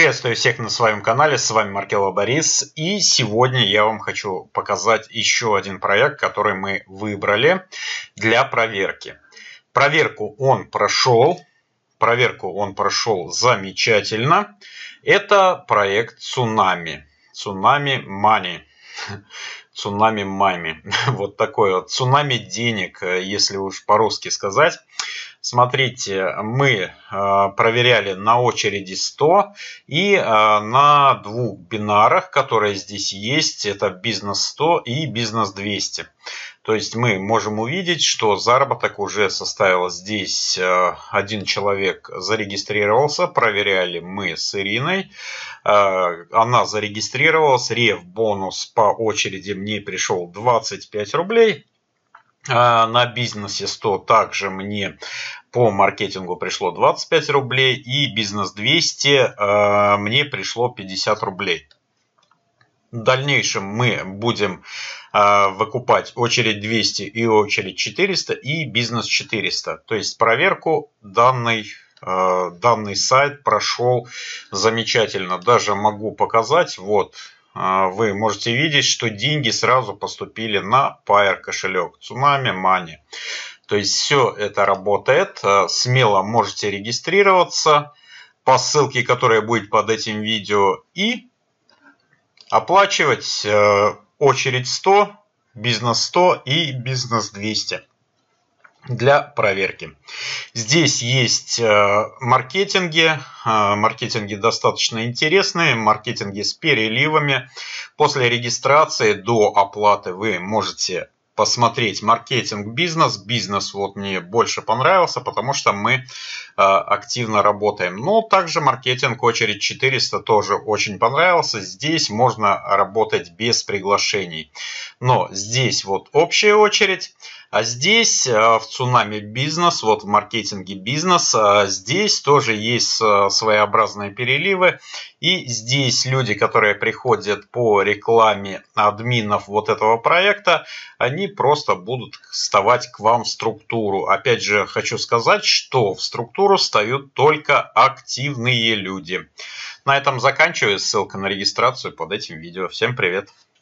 Приветствую всех на своем канале, с вами Маркелов Борис, и сегодня я вам хочу показать еще один проект, который мы выбрали для проверки. Проверку он прошел замечательно. Это проект Tsunami Money. Tsunami Money. Вот такой вот цунами денег, если уж по-русски сказать. Смотрите, мы проверяли на очереди 100 и на двух бинарах, которые здесь есть, это бизнес 100 и бизнес 200. То есть мы можем увидеть, что заработок уже составил здесь один человек зарегистрировался, проверяли мы с Ириной. Она зарегистрировалась, рев бонус по очереди мне пришел 25 рублей. На бизнесе 100 также мне по маркетингу пришло 25 рублей. И бизнес 200 мне пришло 50 рублей. В дальнейшем мы будем выкупать очередь 200 и очередь 400 и бизнес 400. То есть проверку данный сайт прошел замечательно. Даже могу показать. Вот. Вы можете видеть, что деньги сразу поступили на Pair кошелек Tsunami Money. То есть все это работает. Смело можете регистрироваться по ссылке, которая будет под этим видео, и оплачивать очередь 100, бизнес 100 и бизнес 200 для проверки. Здесь есть маркетинги. Маркетинги достаточно интересные. Маркетинги с переливами. После регистрации до оплаты вы можете посмотреть маркетинг бизнес. Бизнес вот мне больше понравился, потому что мы активно работаем. Но также маркетинг очередь 400 тоже очень понравился. Здесь можно работать без приглашений. Но здесь вот общая очередь. А здесь в Tsunami бизнес, вот в маркетинге бизнес, здесь тоже есть своеобразные переливы. И здесь люди, которые приходят по рекламе админов вот этого проекта, они просто будут вставать к вам в структуру. Опять же, хочу сказать, что в структуру встают только активные люди. На этом заканчиваю. Ссылка на регистрацию под этим видео. Всем привет!